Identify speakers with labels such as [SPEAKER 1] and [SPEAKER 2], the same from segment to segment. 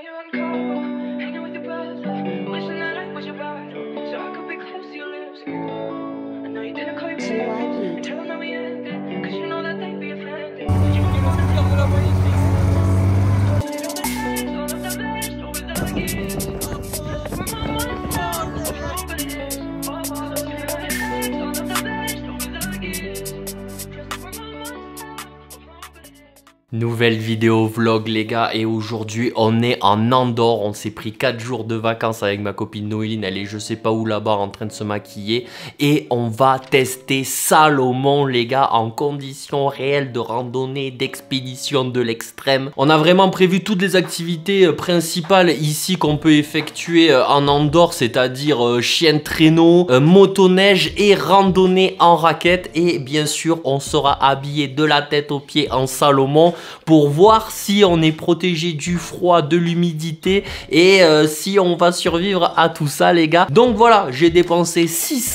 [SPEAKER 1] Nouvelle vidéo vlog les gars, et aujourd'hui on est en Andorre. On s'est pris 4 jours de vacances avec ma copine Noéline. Elle est je sais pas où là-bas en train de se maquiller. Et on va tester Salomon les gars, en conditions réelles de randonnée, d'expédition de l'extrême. On a vraiment prévu toutes les activités principales ici qu'on peut effectuer en Andorre, c'est-à-dire chien de traîneau, motoneige et randonnée en raquette. Et bien sûr on sera habillé de la tête aux pieds en Salomon, pour voir si on est protégé du froid, de l'humidité et si on va survivre à tout ça les gars. Donc voilà, j'ai dépensé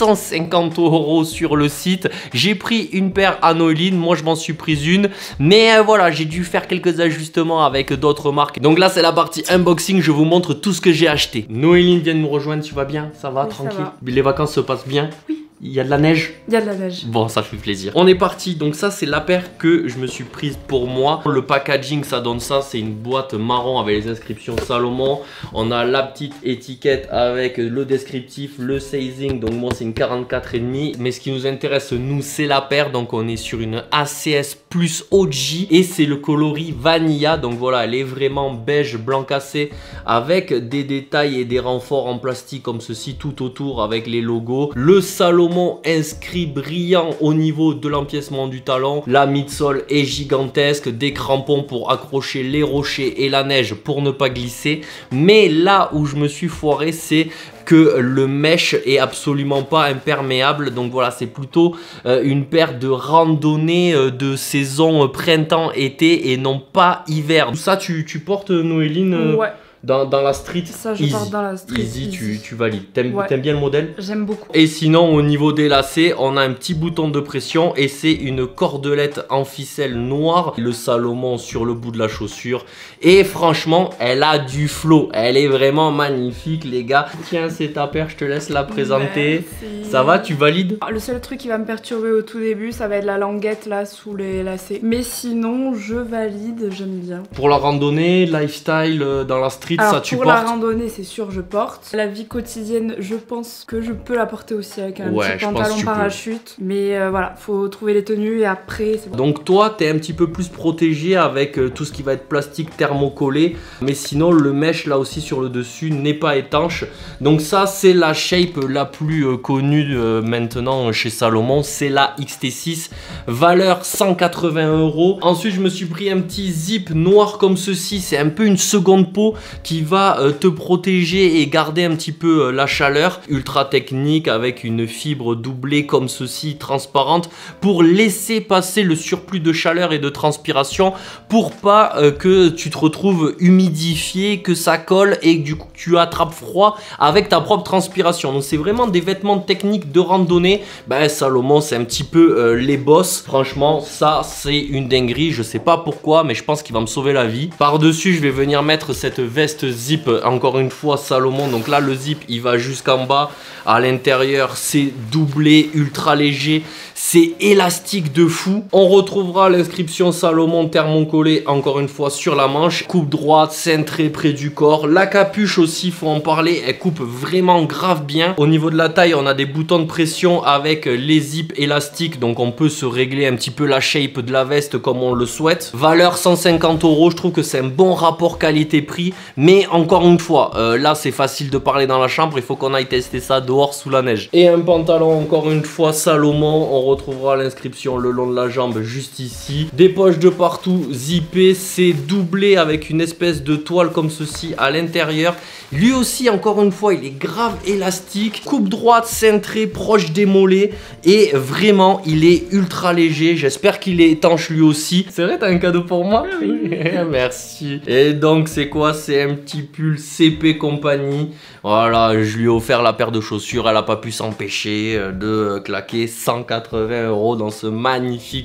[SPEAKER 1] 650 € sur le site. J'ai pris une paire à Noéline, moi je m'en suis prise une. Mais voilà, j'ai dû faire quelques ajustements avec d'autres marques. Donc là c'est la partie unboxing, je vous montre tout ce que j'ai acheté. Noéline vient de nous rejoindre, tu vas bien? Ça va, oui, tranquille? Ça va. Les vacances se passent bien? Oui. Il y a de la neige? Il y a de la neige. Bon, ça fait plaisir. On est parti. Donc ça, c'est la paire que je me suis prise pour moi. Le packaging, ça donne ça. C'est une boîte marron avec les inscriptions Salomon. On a la petite étiquette avec le descriptif, le sizing. Donc moi, c'est une 44,5. Mais ce qui nous intéresse, nous, c'est la paire. Donc on est sur une ACS plus OG. Et c'est le coloris Vanilla. Donc voilà, elle est vraiment beige, blanc cassé. Avec des détails et des renforts en plastique comme ceci tout autour avec les logos. Le Salomon inscrit brillant au niveau de l'empiècement du talon. La midsole est gigantesque, des crampons pour accrocher les rochers et la neige pour ne pas glisser. Mais là où je me suis foiré, c'est que le mesh est absolument pas imperméable. Donc voilà, c'est plutôt une paire de randonnée de saison printemps-été et non pas hiver. Tout ça tu portes Noéline? Ouais. Dans la street, ça, je porte dans la street. Easy. Tu valides. T'aimes bien le modèle? J'aime beaucoup. Et sinon, au niveau des lacets, on a un petit bouton de pression et c'est une cordelette en ficelle noire. Le Salomon sur le bout de la chaussure. Et franchement, elle a du flow. Elle est vraiment magnifique, les gars. Tiens, c'est ta paire, je te laisse la présenter. Merci. Ça va, tu valides? Le seul truc qui va me perturber au tout début, ça va être la languette là sous les lacets. Mais sinon, je valide, j'aime bien. Pour la randonnée, lifestyle dans la street. Alors, ça, tu portes? Pour la randonnée, c'est sûr, je porte. La vie quotidienne, je pense que je peux la porter aussi avec un petit pantalon parachute. Mais voilà, faut trouver les tenues et après, c'est bon. Donc toi, t'es un petit peu plus protégé avec tout ce qui va être plastique thermocollé. Mais sinon, le mesh là aussi sur le dessus n'est pas étanche. Donc ça, c'est la shape la plus connue maintenant chez Salomon. C'est la XT6. Valeur 180 €. Ensuite, je me suis pris un petit zip noir comme ceci. C'est un peu une seconde peau qui va te protéger et garder un petit peu la chaleur. Ultra technique avec une fibre doublée comme ceci, transparente, pour laisser passer le surplus de chaleur et de transpiration, pour pas que tu te retrouves humidifié, que ça colle et que du coup tu attrapes froid avec ta propre transpiration. Donc c'est vraiment des vêtements techniques de randonnée. Ben Salomon, c'est un petit peu les boss. Franchement, ça c'est une dinguerie. Je sais pas pourquoi, mais je pense qu'il va me sauver la vie. Par dessus, je vais venir mettre cette veste zip, encore une fois Salomon. Donc là le zip il va jusqu'en bas. À l'intérieur c'est doublé, ultra léger, c'est élastique de fou. On retrouvera l'inscription Salomon thermocollée encore une fois sur la manche. Coupe droite, cintrée près du corps. La capuche aussi, faut en parler, elle coupe vraiment grave bien. Au niveau de la taille, on a des boutons de pression avec les zips élastiques, donc on peut se régler un petit peu la shape de la veste comme on le souhaite. Valeur 150 €, je trouve que c'est un bon rapport qualité-prix. Mais encore une fois, là c'est facile de parler dans la chambre, il faut qu'on aille tester ça dehors sous la neige. Et un pantalon encore une fois Salomon, on retrouvera l'inscription le long de la jambe juste ici. Des poches de partout zippées, c'est doublé avec une espèce de toile comme ceci à l'intérieur. Lui aussi encore une fois il est grave élastique. Coupe droite cintrée proche des mollets et vraiment il est ultra léger. J'espère qu'il est étanche lui aussi. C'est vrai, t'as un cadeau pour moi? Oui. Merci. Et donc c'est quoi? C'est un petit pull CP compagnie. Voilà, je lui ai offert la paire de chaussures. Elle n'a pas pu s'empêcher de claquer 180 € dans ce magnifique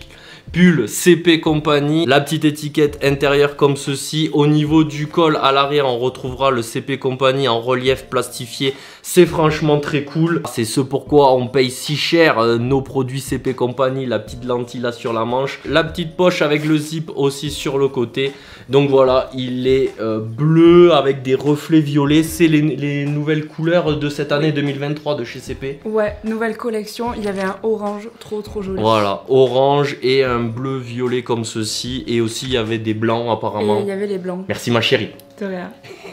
[SPEAKER 1] pull CP Company, la petite étiquette intérieure comme ceci. Au niveau du col à l'arrière, on retrouvera le CP Company en relief plastifié. C'est franchement très cool. C'est ce pourquoi on paye si cher nos produits CP Company. La petite lentille là sur la manche, la petite poche avec le zip aussi sur le côté. Donc voilà, il est bleu avec des reflets violets. C'est les nouvelles couleurs de cette année 2023 de chez CP.
[SPEAKER 2] Ouais, nouvelle collection. Il y avait un orange trop joli.
[SPEAKER 1] Voilà, orange et un bleu violet comme ceci. Et aussi il y avait des blancs apparemment.
[SPEAKER 2] Et il y avait les blancs.
[SPEAKER 1] Merci ma chérie.
[SPEAKER 2] De rien.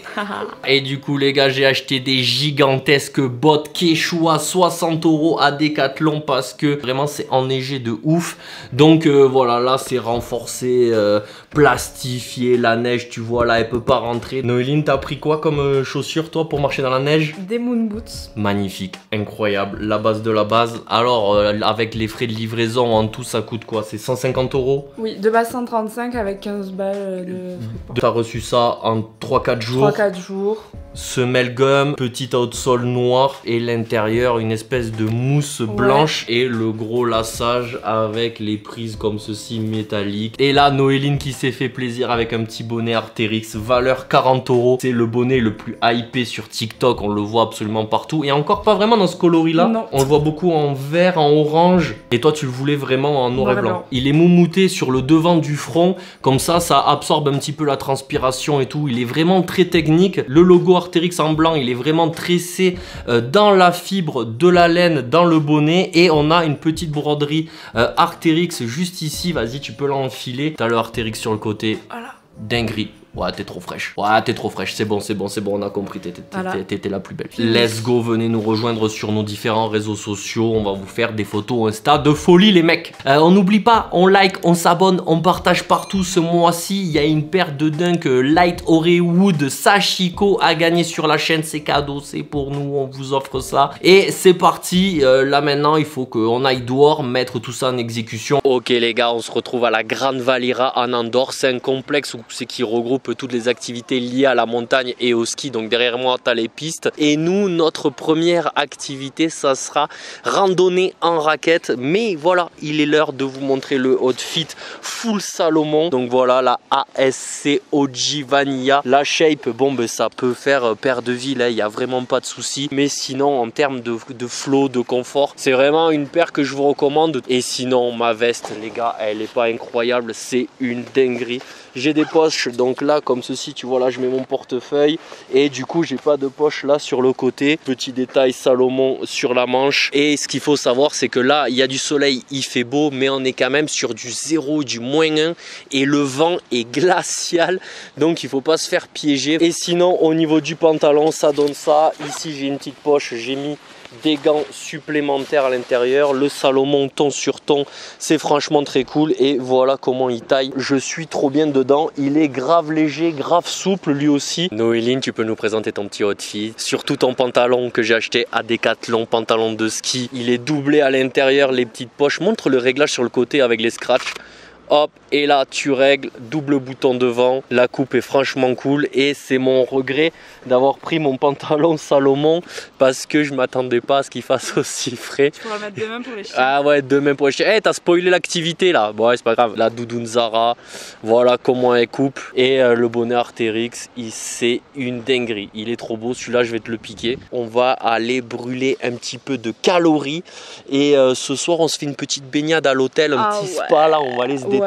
[SPEAKER 1] Et du coup les gars, j'ai acheté des gigantesques bottes Quechua 60 € à Decathlon parce que vraiment c'est enneigé de ouf. Donc voilà, là c'est renforcé, plastifié, la neige tu vois là elle peut pas rentrer. Noéline, t'as pris quoi comme chaussures toi pour marcher dans la neige?
[SPEAKER 2] Des moon boots.
[SPEAKER 1] Magnifique, incroyable, la base de la base. Alors avec les frais de livraison en tout ça coûte quoi? C'est 150 €?
[SPEAKER 2] Oui, de base 135 avec 15 balles de frais.
[SPEAKER 1] T'as reçu ça en 3-4 jours.
[SPEAKER 2] 3-4 jours.
[SPEAKER 1] Semelle gomme, petit outsole noir et l'intérieur une espèce de mousse blanche et le gros lassage avec les prises comme ceci métalliques. Et là Noéline qui s'est fait plaisir avec un petit bonnet Arc'teryx, valeur 40 €. C'est le bonnet le plus hypé sur TikTok, on le voit absolument partout et encore pas vraiment dans ce coloris là.
[SPEAKER 2] Non.
[SPEAKER 1] On le voit beaucoup en vert, en orange et toi tu le voulais vraiment en noir et blanc. Il est moumouté sur le devant du front, comme ça absorbe un petit peu la transpiration et tout. Il est vraiment très technique. Le logo Arc'teryx en blanc, il est vraiment tressé dans la fibre de la laine, dans le bonnet. Et on a une petite broderie Arc'teryx juste ici. Vas-y, tu peux l'enfiler. T'as le Arc'teryx sur le côté.
[SPEAKER 2] Voilà.
[SPEAKER 1] Dinguerie. Ouais, t'es trop fraîche. Ouais, t'es trop fraîche. C'est bon, on a compris. T'étais la plus belle. Let's go, venez nous rejoindre sur nos différents réseaux sociaux. On va vous faire des photos Insta de folie, les mecs. On n'oublie pas, on like, on s'abonne, on partage partout. Ce mois-ci, il y a une paire de Dunk Light Orewood Sachiko à gagner sur la chaîne. C'est cadeau, c'est pour nous. On vous offre ça. Et c'est parti. Là, maintenant, il faut qu'on aille dehors, mettre tout ça en exécution. Ok, les gars, on se retrouve à la Grande Valira en Andorre. C'est un complexe qui regroupe toutes les activités liées à la montagne et au ski. Donc derrière moi tu as les pistes et nous notre première activité ça sera randonnée en raquette. Mais voilà, il est l'heure de vous montrer le outfit full Salomon. Donc voilà la ASC OG Vanilla. La shape, bon ben ça peut faire paire de vie là, il n'y a vraiment pas de souci. Mais sinon en termes de flow, de confort, c'est vraiment une paire que je vous recommande. Et sinon ma veste les gars, elle est pas incroyable, c'est une dinguerie. J'ai des poches donc là comme ceci, tu vois là je mets mon portefeuille et du coup j'ai pas de poche là sur le côté. Petit détail Salomon sur la manche. Et ce qu'il faut savoir c'est que là il y a du soleil, il fait beau mais on est quand même sur du 0, du -1 et le vent est glacial donc il faut pas se faire piéger. Et sinon au niveau du pantalon ça donne ça. Ici j'ai une petite poche, j'ai mis des gants supplémentaires à l'intérieur, le Salomon ton sur ton, c'est franchement très cool. Et voilà comment il taille, je suis trop bien dedans, il est grave léger, grave souple lui aussi. Noéline, tu peux nous présenter ton petit outfit, surtout ton pantalon que j'ai acheté à Decathlon, pantalon de ski, il est doublé à l'intérieur, les petites poches, montre le réglage sur le côté avec les scratchs. Hop, et là tu règles, double bouton devant, la coupe est franchement cool. Et c'est mon regret d'avoir pris mon pantalon Salomon parce que je m'attendais pas à ce qu'il fasse aussi frais.
[SPEAKER 2] Tu pourras le mettre demain pour les chiens.
[SPEAKER 1] Ah ouais, demain pour les chiens. Eh, t'as spoilé l'activité là. Bon ouais, c'est pas grave. La doudoune Zara, voilà comment elle coupe. Et le bonnet Arc'teryx, c'est une dinguerie. Il est trop beau, celui-là je vais te le piquer. On va aller brûler un petit peu de calories. Et ce soir on se fait une petite baignade à l'hôtel, un petit spa là, on va aller se détendre.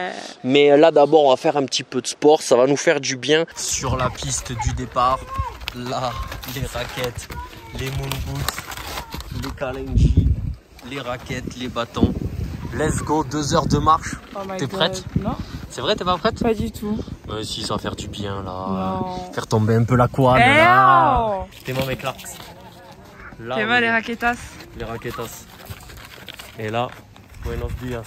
[SPEAKER 1] Mais là d'abord on va faire un petit peu de sport, ça va nous faire du bien. Sur la piste du départ, là les raquettes, les moon boots, les kalenji, les raquettes, les bâtons. Let's go, 2 heures de marche. T'es prête?
[SPEAKER 2] Non.
[SPEAKER 1] C'est vrai, t'es pas prête?
[SPEAKER 2] Pas du tout.
[SPEAKER 1] Si, ça va faire du bien là.
[SPEAKER 2] Non.
[SPEAKER 1] Faire tomber un peu la quad là. T'es mon mec là.
[SPEAKER 2] T'es mal les raquetas.
[SPEAKER 1] Les raquetas. Et là, buenos dias.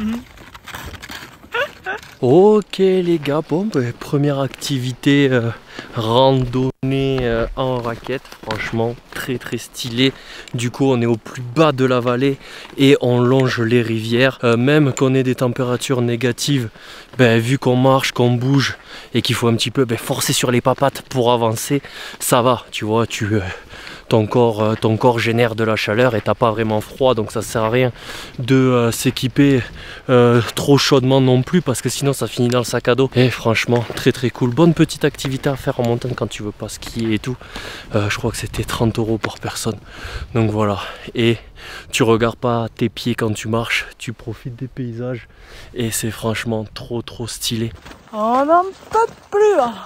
[SPEAKER 1] Ok les gars, bon première activité randonnée en raquette, franchement très très stylé. Du coup on est au plus bas de la vallée et on longe les rivières. Même qu'on ait des températures négatives, vu qu'on marche, qu'on bouge et qu'il faut un petit peu forcer sur les papates pour avancer, ça va, tu vois, ton corps génère de la chaleur et t'as pas vraiment froid, donc ça sert à rien de s'équiper trop chaudement non plus parce que sinon ça finit dans le sac à dos. Et franchement très très cool, bonne petite activité à faire en montagne quand tu veux pas skier et tout. Je crois que c'était 30 € par personne, donc voilà. Et tu regardes pas tes pieds quand tu marches, tu profites des paysages et c'est franchement trop stylé.
[SPEAKER 2] On n'en peut plus hein.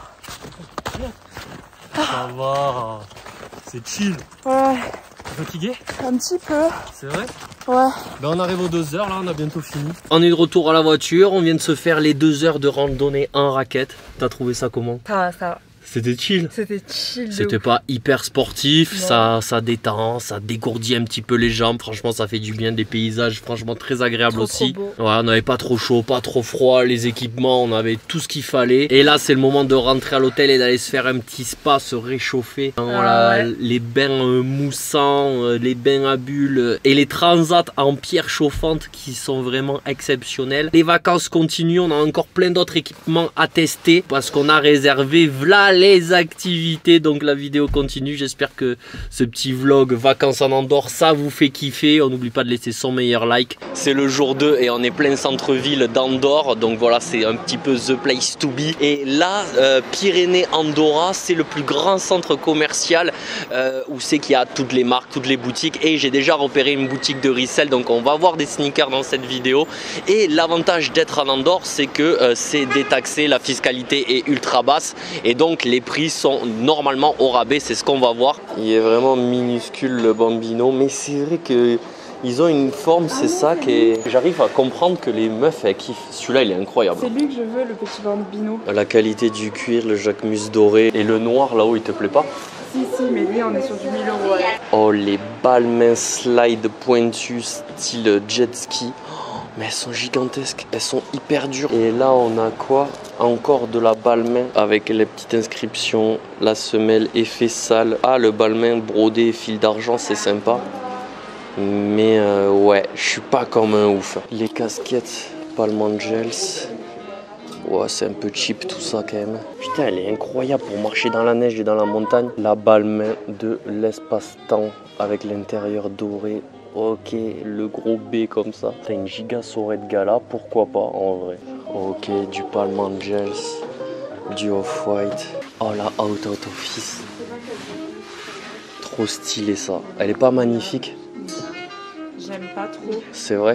[SPEAKER 1] Ça va, c'est chill.
[SPEAKER 2] Ouais.
[SPEAKER 1] Fatigué?
[SPEAKER 2] Un petit peu.
[SPEAKER 1] C'est vrai?
[SPEAKER 2] Ouais.
[SPEAKER 1] On arrive aux 2 heures là, on a bientôt fini. On est de retour à la voiture, on vient de se faire les 2 heures de randonnée en raquette. T'as trouvé ça comment?
[SPEAKER 2] Ça va.
[SPEAKER 1] C'était chill.
[SPEAKER 2] C'était chill.
[SPEAKER 1] C'était pas hyper sportif, ça détend, ça dégourdit un petit peu les jambes. Franchement, ça fait du bien, des paysages franchement très agréables aussi.
[SPEAKER 2] Trop beau.
[SPEAKER 1] Ouais, on n'avait pas trop chaud, pas trop froid, les équipements, on avait tout ce qu'il fallait. Et là, c'est le moment de rentrer à l'hôtel et d'aller se faire un petit spa, se réchauffer. Voilà, ouais. Les bains moussants, les bains à bulles et les transats en pierre chauffante qui sont vraiment exceptionnels. Les vacances continuent, on a encore plein d'autres équipements à tester parce qu'on a réservé les activités, donc la vidéo continue. J'espère que ce petit vlog vacances en Andorre ça vous fait kiffer. On n'oublie pas de laisser son meilleur like. C'est le jour 2 et on est plein centre-ville d'Andorre, donc voilà, c'est un petit peu the place to be. Et là Pyrénées Andorra, c'est le plus grand centre commercial où c'est qu'il y a toutes les marques, toutes les boutiques, et j'ai déjà repéré une boutique de resell, donc on va voir des sneakers dans cette vidéo. Et l'avantage d'être en Andorre, c'est que c'est détaxé, la fiscalité est ultra basse et donc les prix sont normalement au rabais, c'est ce qu'on va voir. Il est vraiment minuscule le Bambino, mais c'est vrai que ils ont une forme, c'est ça que j'arrive à comprendre que les meufs elles kiffent. Celui-là il est incroyable.
[SPEAKER 2] C'est lui que je veux, le petit Bambino.
[SPEAKER 1] La qualité du cuir, le Jacquemus doré et le noir là-haut, il te plaît pas?
[SPEAKER 2] Si, mais lui on est sur du 1000 €. Ouais.
[SPEAKER 1] Oh, les balmains slide pointus style jet ski. Mais elles sont gigantesques, elles sont hyper dures. Et là on a quoi? Encore de la balmain avec les petites inscriptions, la semelle effet sale. Ah, le balmain brodé fil d'argent, c'est sympa. Mais ouais, je suis pas comme un ouf. Les casquettes Palm Angels. Ouais, c'est un peu cheap tout ça quand même. Putain, elle est incroyable pour marcher dans la neige et dans la montagne. La balmain de l'espace-temps avec l'intérieur doré. Ok, le gros B comme ça. T'as une giga Sorette Gala, pourquoi pas en vrai. Ok, du Palm Angels, du Off-White. Oh la Out Office. Trop stylé ça. Elle est pas magnifique?
[SPEAKER 2] J'aime pas trop.
[SPEAKER 1] C'est vrai?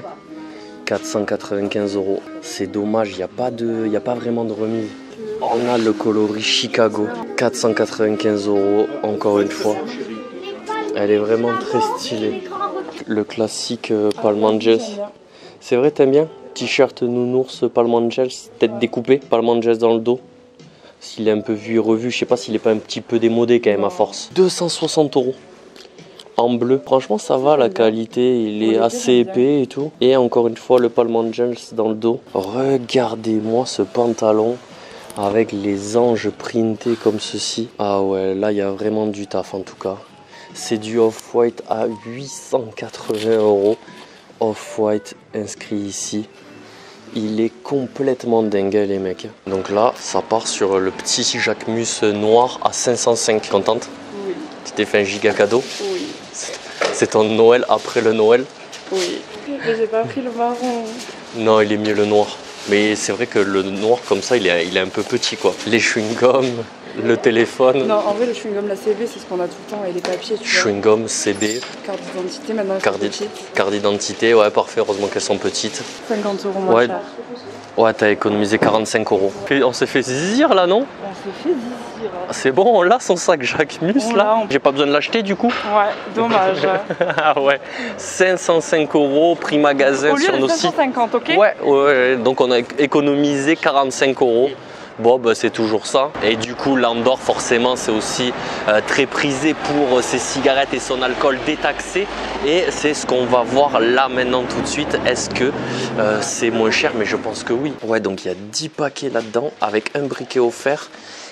[SPEAKER 1] 495 €. C'est dommage, il n'y a pas vraiment de remise. On a le coloris Chicago. 495 €, encore une fois. Elle est vraiment très stylée. Le classique Palm Angels. C'est vrai, t'aimes bien? T-shirt nounours Palm Angels, tête découpée, Palm Angels dans le dos. S'il est un peu vu et revu, je sais pas s'il est pas un petit peu démodé quand même à force. 260 € en bleu. Franchement, ça va, la qualité, il est assez épais et tout. Et encore une fois, le Palm Angels dans le dos. Regardez-moi ce pantalon avec les anges printés comme ceci. Ah ouais, là, il y a vraiment du taf en tout cas. C'est du Off-White à 880 €. Off-White inscrit ici. Il est complètement dingue les mecs. Donc là, ça part sur le petit Jacquemus noir à 505. Contente?
[SPEAKER 2] Oui.
[SPEAKER 1] Tu t'es fait un giga cadeau?
[SPEAKER 2] Oui.
[SPEAKER 1] C'est ton Noël après le Noël?
[SPEAKER 2] Oui. Mais j'ai pas pris le marron.
[SPEAKER 1] Non, il est mieux le noir. Mais c'est vrai que le noir comme ça, il est un peu petit quoi. Les chewing-gums, le téléphone.
[SPEAKER 2] Non, en vrai, le chewing-gum, la CB, c'est ce qu'on a tout le temps et les papiers, tu vois.
[SPEAKER 1] Chewing-gum, CB.
[SPEAKER 2] Carte d'identité, maintenant, elles sont petites.
[SPEAKER 1] Carte d'identité, ouais, parfait. Heureusement qu'elles sont petites.
[SPEAKER 2] 50 € moins
[SPEAKER 1] ouais.
[SPEAKER 2] cher.
[SPEAKER 1] Ouais, t'as économisé 45 €. On s'est fait zizir là, non?
[SPEAKER 2] On s'est fait zizir.
[SPEAKER 1] C'est bon, on l'a son sac Jacquemus là. J'ai pas besoin de l'acheter du coup.
[SPEAKER 2] Ouais, dommage.
[SPEAKER 1] Ah ouais, 505 € prix magasin sur nos sites.
[SPEAKER 2] 550, ok?
[SPEAKER 1] Ouais, donc on a économisé 45 €. Bon, bah, c'est toujours ça. Et du coup, l'Andorre, forcément, c'est aussi très prisé pour ses cigarettes et son alcool détaxé. Et c'est ce qu'on va voir là maintenant tout de suite. Est-ce que c'est moins cher? Mais je pense que oui. Ouais, donc il y a 10 paquets là-dedans avec un briquet offert.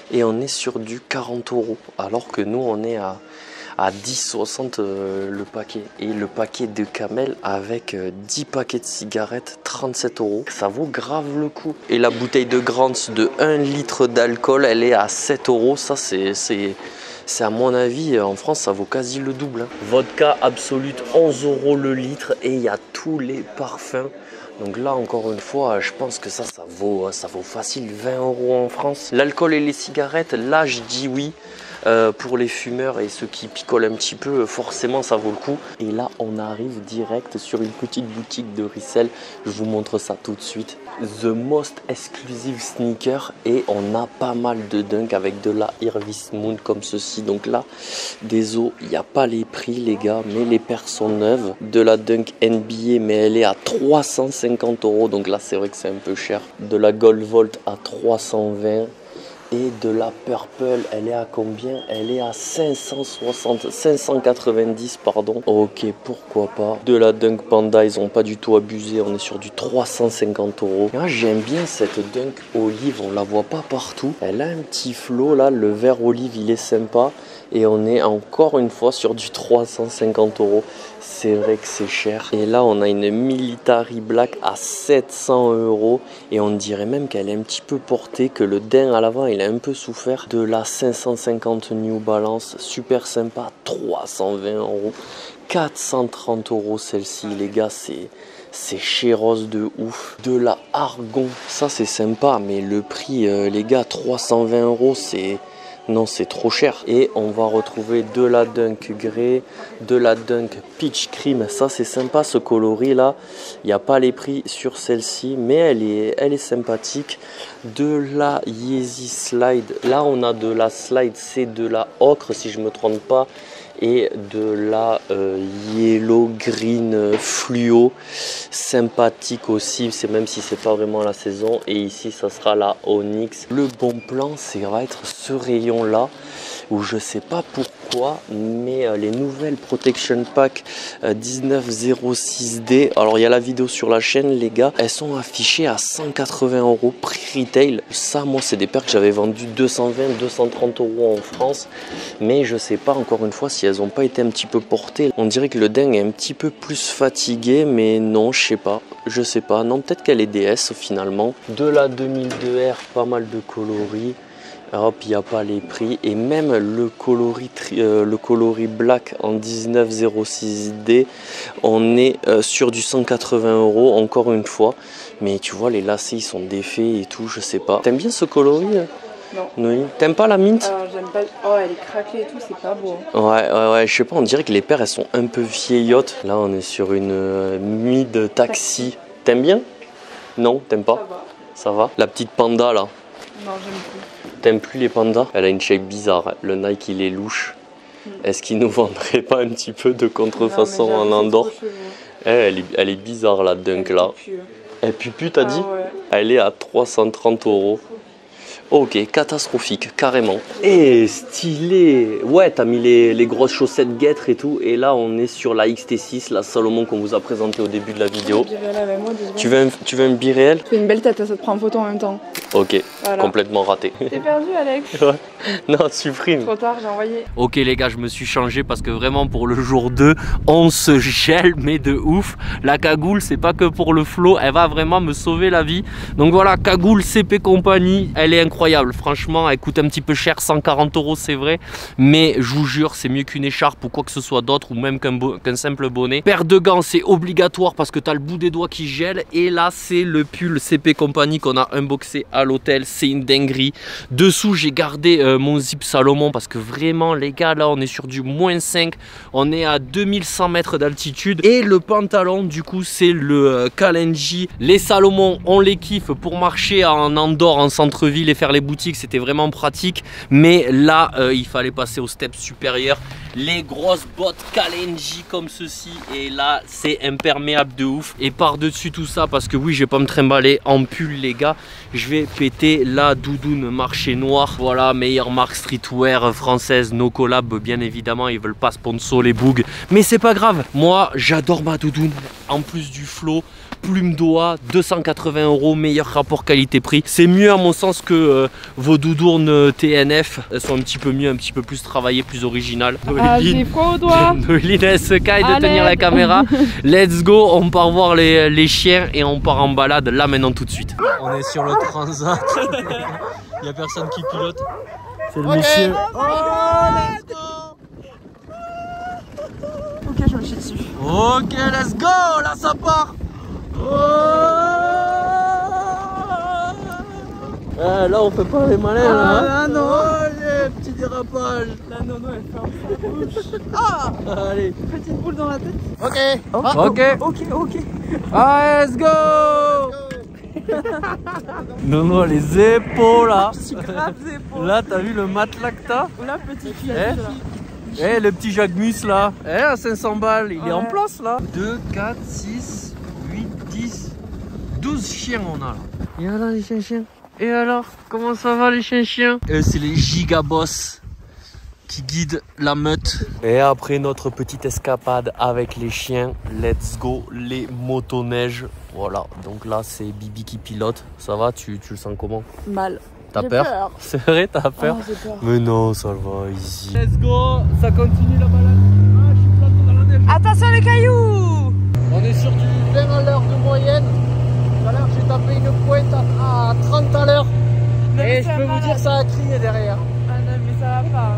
[SPEAKER 1] et on est sur du 40 €, alors que nous on est à 10,60 le paquet. Et le paquet de Camel avec 10 paquets de cigarettes, 37 €. Ça vaut grave le coup. Et la bouteille de Grants de 1 litre d'alcool, elle est à 7 €. Ça, c'est à mon avis, en France, ça vaut quasi le double. Vodka Absolute, 11 € le litre. Et il y a tous les parfums. Donc là, encore une fois, je pense que ça vaut facile 20 € en France. L'alcool et les cigarettes, là, je dis oui. Pour les fumeurs et ceux qui picolent un petit peu, forcément ça vaut le coup. Et là on arrive direct sur une petite boutique de resell. Je vous montre ça tout de suite. The Most Exclusive Sneaker, et on a pas mal de dunk avec de la Irvis Moon comme ceci. Donc là, désolé, il n'y a pas les prix les gars, mais les paires sont neuves. De la dunk NBA, mais elle est à 350 €. Donc là c'est vrai que c'est un peu cher. De la Gold Volt à 320. Et de la Purple, elle est à combien? Elle est à 590 pardon. Ok, pourquoi pas. De la Dunk Panda, ils n'ont pas du tout abusé. On est sur du 350 €. J'aime bien cette Dunk Olive, on la voit pas partout. Elle a un petit flow là, le vert olive il est sympa. Et on est encore une fois sur du 350 €. C'est vrai que c'est cher. Et là, on a une Military Black à 700 €. Et on dirait même qu'elle est un petit peu portée, que le daim à l'avant, il a un peu souffert. De la 550 New Balance, super sympa, 320 €. 430 € celle-ci, les gars, c'est chéros de ouf. De la Argon, ça c'est sympa, mais le prix, les gars, 320 €, c'est... Non, c'est trop cher. Et on va retrouver de la Dunk Grey, de la Dunk Peach Cream. Ça, c'est sympa, ce coloris là. Il n'y a pas les prix sur celle-ci, mais elle est sympathique. De la Yeezy Slide. Là, on a de la Slide, c'est de la ocre, si je ne me trompe pas. Et de la Yellow Green Fluo, sympathique aussi, c'est même si c'est pas vraiment la saison. Et ici ça sera la Onyx. Le bon plan, ça va être ce rayon là, où je sais pas pourquoi, mais les nouvelles Protection Pack 1906D, alors il y a la vidéo sur la chaîne les gars, elles sont affichées à 180 € prix retail. Ça, moi c'est des paires que j'avais vendues 220, 230 € en France, mais je sais pas encore une fois si elles n'ont pas été un petit peu portées. On dirait que le dingue est un petit peu plus fatigué, mais non, je sais pas, non, peut-être qu'elle est DS finalement. De la 2002R, pas mal de coloris. Hop, il n'y a pas les prix. Et même le coloris black en 1906D, on est sur du 180 € encore une fois. Mais tu vois, les lacets ils sont défaits et tout, je sais pas. T'aimes bien ce coloris?
[SPEAKER 2] Non.
[SPEAKER 1] Oui. T'aimes pas la mint?
[SPEAKER 2] J'aime pas. Oh, elle est craquelée et tout, c'est pas beau.
[SPEAKER 1] Ouais, je sais pas, on dirait que les paires elles sont un peu vieillottes. Là, on est sur une mid taxi. T'aimes bien? Non, t'aimes pas? Ça va. La petite panda là?
[SPEAKER 2] Non, j'aime plus.
[SPEAKER 1] T'aimes plus les pandas? Elle a une shape bizarre. Le Nike il est louche. Est-ce qu'il nous vendrait pas un petit peu de contrefaçon en Andorre? Elle est bizarre la Dunk là. Elle pue, t'as dit?
[SPEAKER 2] Ouais.
[SPEAKER 1] Elle est à 330 €. Ok, catastrophique, carrément. Et stylé. Ouais, t'as mis les grosses chaussettes guêtres et tout. Et là, on est sur la XT6, la Salomon qu'on vous a présentée au début de la vidéo. Tu veux un bi-réel?
[SPEAKER 2] Tu fais une belle tête, ça te prend en photo en même temps.
[SPEAKER 1] Ok, voilà. Complètement raté.
[SPEAKER 2] T'es perdu, Alex?
[SPEAKER 1] Ouais. Non, supprime.
[SPEAKER 2] Trop tard, j'ai envoyé.
[SPEAKER 1] Ok les gars, je me suis changé parce que vraiment pour le jour 2, on se gèle, mais de ouf. La cagoule, c'est pas que pour le flow, elle va vraiment me sauver la vie. Donc voilà, cagoule CP Company, elle est incroyable. Franchement, elle coûte un petit peu cher, 140 € c'est vrai. Mais je vous jure, c'est mieux qu'une écharpe ou quoi que ce soit d'autre, ou même qu'un simple bonnet. Paire de gants, c'est obligatoire parce que t'as le bout des doigts qui gèle. Et là, c'est le pull CP Company qu'on a unboxé à l'hôtel. C'est une dinguerie. Dessous, j'ai gardé mon zip Salomon parce que vraiment les gars, là on est sur du -5, on est à 2100 mètres d'altitude. Et le pantalon du coup c'est le Kalenji. Les Salomon on les kiffe pour marcher en Andorre, en centre-ville et faire les boutiques, c'était vraiment pratique. Mais là il fallait passer au step supérieur, les grosses bottes Kalenji comme ceci. Et là c'est imperméable de ouf. Et par dessus tout ça, parce que oui je vais pas me trimballer en pull les gars, je vais péter la doudoune marché noir. Voilà, meilleure marque streetwear française, no collab bien évidemment, ils veulent pas sponsor les bougs, mais c'est pas grave, moi j'adore ma doudoune, en plus du flow, plume d'oie, 280 €, meilleur rapport qualité-prix. C'est mieux à mon sens que vos doudounes TNF. Elles sont un petit peu mieux, un petit peu plus travaillées, plus originales.
[SPEAKER 2] J'ai froid aux doigts.
[SPEAKER 1] Noéline, elle se caille de tenir la caméra. Let's go, on part voir les chiens et on part en balade là maintenant tout de suite. On est sur le transat. Il n'y a personne qui pilote. C'est le monsieur. Oh, let's go.
[SPEAKER 2] Ok, je me chie dessus.
[SPEAKER 1] Ok, let's go. Là, ça part. Oh. Là, on fait pas les malins. Là,
[SPEAKER 2] là, non.
[SPEAKER 1] Allez, petit dérapage.
[SPEAKER 2] La nono, elle ferme sa bouche.
[SPEAKER 1] Ah. Allez.
[SPEAKER 2] Petite boule dans la tête.
[SPEAKER 1] Ok.
[SPEAKER 2] Ok.
[SPEAKER 1] Ah, let's go. Non, les épaules là.
[SPEAKER 2] Je suis grave épaules.
[SPEAKER 1] Là, t'as vu le matelas que t'as?
[SPEAKER 2] Là, petit fille.
[SPEAKER 1] Eh, le petit Jacques-Mus là, à 500 balles, il est en
[SPEAKER 2] Ouais.
[SPEAKER 1] place là. 2, 4, 6, 8, 10, 12 chiens on a là. Et alors les chiens. Et alors, comment ça va les chiens? C'est les gigaboss qui guident la meute. Et après notre petite escapade avec les chiens, let's go les motoneiges. Voilà, donc là c'est Bibi qui pilote. Ça va, tu le sens comment?
[SPEAKER 2] Mal.
[SPEAKER 1] T'as
[SPEAKER 2] J'ai
[SPEAKER 1] peur? C'est vrai, t'as peur?
[SPEAKER 2] Oh, j'ai peur.
[SPEAKER 1] Mais non, ça va, easy. Let's go, ça continue la balade. Ah, je suis planté dans la neige.
[SPEAKER 2] Attention les cailloux.
[SPEAKER 1] On est sur du 20 à l'heure de moyenne. Tout à l'heure, j'ai tapé une pointe à 30 à l'heure. Et je peux vous dire, ça a crié derrière.
[SPEAKER 2] Ah non, mais ça va pas.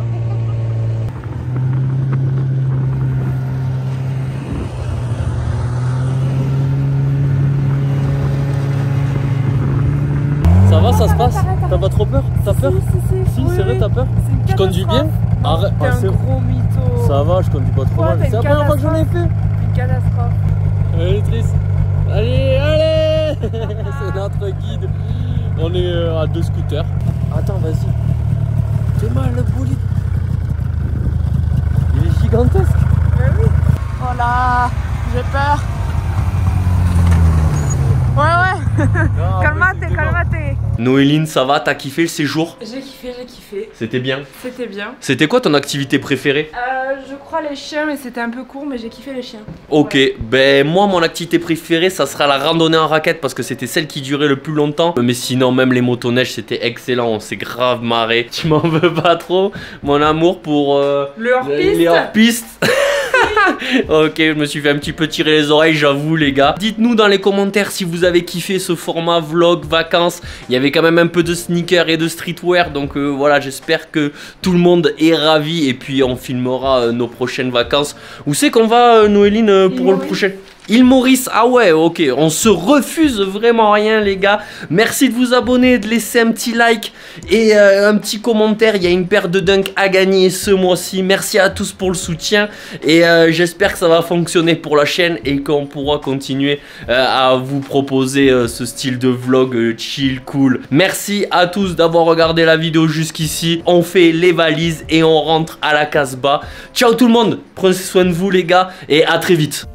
[SPEAKER 1] Ça va, ça se passe? T'as pas trop peur? T'as peur? Si,
[SPEAKER 2] Oui,
[SPEAKER 1] c'est vrai, t'as peur? Tu conduis bien? Arrête.
[SPEAKER 2] T'es un gros mytho.
[SPEAKER 1] Ça va, je conduis pas trop mal.
[SPEAKER 2] t'as
[SPEAKER 1] C'est la
[SPEAKER 2] une
[SPEAKER 1] première fois que j'en ai fait.
[SPEAKER 2] Une catastrophe.
[SPEAKER 1] Allez, triste. Allez. C'est notre guide. On est à 2 scooters. Attends, vas-y. T'es mal le bolide. Il est gigantesque.
[SPEAKER 2] Oui. Oh là, j'ai peur. Ouais. Calmate.
[SPEAKER 1] Noéline, ça va? T'as kiffé le séjour?
[SPEAKER 2] J'ai kiffé.
[SPEAKER 1] C'était bien.
[SPEAKER 2] C'était bien.
[SPEAKER 1] C'était quoi ton activité préférée?
[SPEAKER 2] Je crois les chiens, mais c'était un peu court, mais j'ai kiffé les chiens.
[SPEAKER 1] Ok,
[SPEAKER 2] Ouais.
[SPEAKER 1] ben moi mon activité préférée ça sera la randonnée en raquette parce que c'était celle qui durait le plus longtemps. Mais sinon même les motoneiges c'était excellent, on s'est grave marré. Tu m'en veux pas trop mon amour pour
[SPEAKER 2] Le hors-piste.
[SPEAKER 1] les hors-pistes. Ok, je me suis fait un petit peu tirer les oreilles, j'avoue les gars. Dites-nous dans les commentaires si vous avez kiffé ce format vlog vacances. Il y avait quand même un peu de sneakers et de streetwear. Donc voilà, j'espère que tout le monde est ravi. Et puis on filmera nos prochaines vacances. Où c'est qu'on va Noéline pour le prochain? Île Maurice, ah ouais, ok, on se refuse vraiment rien les gars. Merci de vous abonner, de laisser un petit like et un petit commentaire. Il y a une paire de dunks à gagner ce mois-ci. Merci à tous pour le soutien et j'espère que ça va fonctionner pour la chaîne et qu'on pourra continuer à vous proposer ce style de vlog chill, cool. Merci à tous d'avoir regardé la vidéo jusqu'ici. On fait les valises et on rentre à la Casbah. Ciao tout le monde, prenez soin de vous les gars et à très vite.